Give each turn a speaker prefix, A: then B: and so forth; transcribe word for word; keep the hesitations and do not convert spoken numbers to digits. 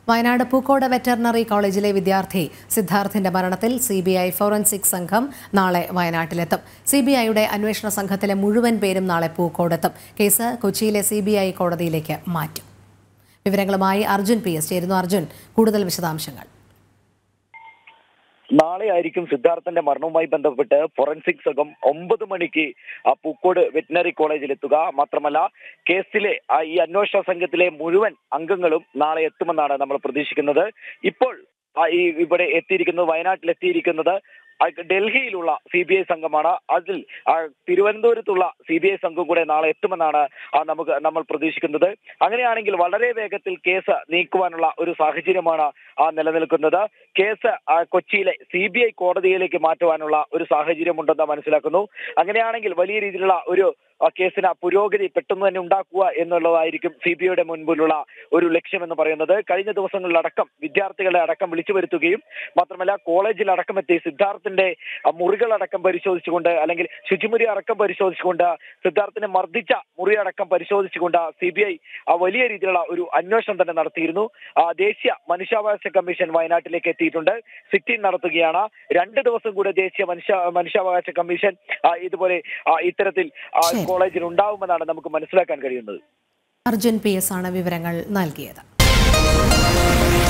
A: Wayanad Pookode veterinary കോളേജിലെ വിദ്യാർത്ഥി സിദ്ധാർത്ഥിന്റെ മരണത്തിൽ സി ബി ഐ ഫോറൻസിക് സംഘം നാളെ വയനാട്ടിലെത്തും. സി ബി ഐയുടെ അന്വേഷണ സംഘത്തിലെ മുഴുവൻ പേരും നാളെ പൂക്കോടെത്തും. കേസ് കൊച്ചിയിലെ സി ബി ഐ കോടതിയിലേക്ക് മാറ്റും. വിവരങ്ങളുമായി അർജുൻ പി എസ് ചേരുന്നു. അർജുൻ, കൂടുതൽ വിശദാംശങ്ങൾ.
B: നാളെ ആയിരിക്കും സിദ്ധാർത്ഥന്റെ മരണവുമായി ബന്ധപ്പെട്ട് ഫോറൻസിക് സംഘം ഒമ്പത് മണിക്ക് പൂക്കോട് വെറ്റിനറി കോളേജിൽ എത്തുക. മാത്രമല്ല, കേസിലെ ഈ അന്വേഷണ സംഘത്തിലെ മുഴുവൻ അംഗങ്ങളും നാളെ എത്തുമെന്നാണ് നമ്മൾ പ്രതീക്ഷിക്കുന്നത്. ഇപ്പോൾ ഈ ഇവിടെ എത്തിയിരിക്കുന്നത് വയനാട്ടിൽ എത്തിയിരിക്കുന്നത് ഡൽഹിയിലുള്ള സി ബി ഐ സംഘമാണ്. അതിൽ തിരുവനന്തപുരത്തുള്ള സി ബി ഐ സംഘം കൂടെ നാളെ എത്തുമെന്നാണ് നമുക്ക് നമ്മൾ പ്രതീക്ഷിക്കുന്നത്. അങ്ങനെയാണെങ്കിൽ വളരെ വേഗത്തിൽ കേസ് നീക്കുവാനുള്ള ഒരു സാഹചര്യമാണ് നിലനിൽക്കുന്നത്. കേസ് കൊച്ചിയിലെ സി ബി ഐ കോടതിയിലേക്ക് മാറ്റുവാനുള്ള ഒരു സാഹചര്യമുണ്ടെന്ന് മനസ്സിലാക്കുന്നു. അങ്ങനെയാണെങ്കിൽ വലിയ രീതിയിലുള്ള ഒരു കേസിന് പുരോഗതി പെട്ടെന്ന് തന്നെ ഉണ്ടാക്കുക എന്നുള്ളതായിരിക്കും സി ബി ഐയുടെ മുൻപിലുള്ള ഒരു ലക്ഷ്യമെന്ന് പറയുന്നത്. കഴിഞ്ഞ ദിവസങ്ങളിലടക്കം വിദ്യാർത്ഥികളെ അടക്കം വിളിച്ചു വരുത്തുകയും മാത്രമല്ല കോളേജിലടക്കം എത്തി സിദ്ധാർത്ഥിന്റെ മുറികളടക്കം പരിശോധിച്ചുകൊണ്ട് അല്ലെങ്കിൽ ശുചിമുറി അടക്കം പരിശോധിച്ചുകൊണ്ട് സിദ്ധാർത്ഥിനെ മർദ്ദിച്ച മുറി അടക്കം പരിശോധിച്ചുകൊണ്ട് സി ബി ഐ വലിയ രീതിയിലുള്ള ഒരു അന്വേഷണം തന്നെ നടത്തിയിരുന്നു. ദേശീയ മനുഷ്യാവകാശ കമ്മീഷൻ വയനാട്ടിലേക്ക് എത്തിയിട്ടുണ്ട്. സിറ്റിംഗ് നടത്തുകയാണ്. രണ്ട് ദിവസം കൂടെ ദേശീയ മനുഷ്യ മനുഷ്യാവകാശ കമ്മീഷൻ ഇതുപോലെ ഇത്തരത്തിൽ കോളേജിൽ ഉണ്ടാവുമെന്നാണ് നമുക്ക് മനസ്സിലാക്കാൻ കഴിയുന്നത്.
A: അർജുൻ പി എസ് ആണ് വിവരങ്ങൾ നൽകിയത്.